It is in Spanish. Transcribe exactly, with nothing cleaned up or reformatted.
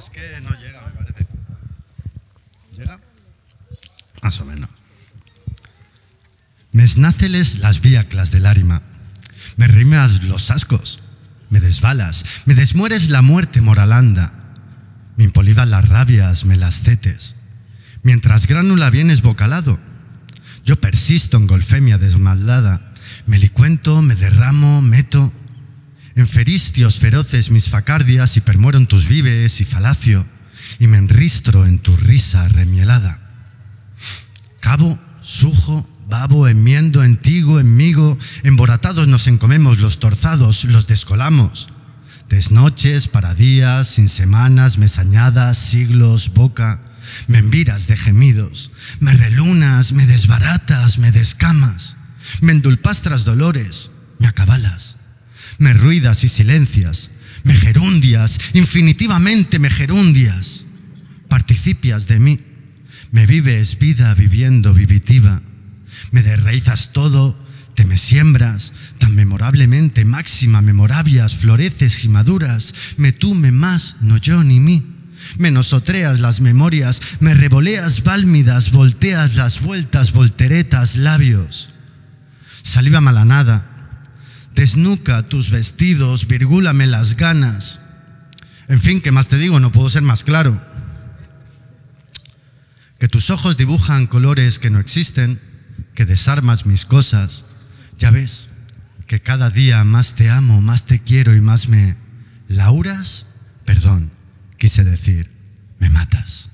Es que no llega, me parece. ¿Llega? Más o menos. Mesnáceles las viaclas del árima, me rimas los ascos, me desbalas, me desmueres la muerte moralanda, me impolivas las rabias, me las cetes, mientras gránula vienes bocalado, yo persisto en golfemia desmaldada, me licuento, me derramo, meto, en feristios feroces mis facardias y permuero en tus vives y falacio, y me enristro en tu risa remielada. Cabo, sujo, babo, enmiendo, entigo, enmigo, emboratados nos encomemos los torzados, los descolamos. Desnoches, para días, sin semanas, mesañadas, siglos, boca, me enviras de gemidos, me relunas, me desbaratas, me descamas, me endulpas tras dolores, me acabalas, me ruidas y silencias, me gerundias, infinitivamente me gerundias, participias de mí, me vives vida viviendo vivitiva, me derraizas todo, te me siembras, tan memorablemente máxima memorabias, floreces y maduras, me tú, me más, no yo ni mí, me nosotreas las memorias, me revoleas bálmidas, volteas las vueltas, volteretas, labios, saliva malanada, desnuca tus vestidos, virgúlame las ganas, en fin, ¿qué más te digo? No puedo ser más claro. Que tus ojos dibujan colores que no existen, que desarmas mis cosas, ya ves que cada día más te amo, más te quiero y más me... ¿Lauras? Perdón, quise decir, me matas.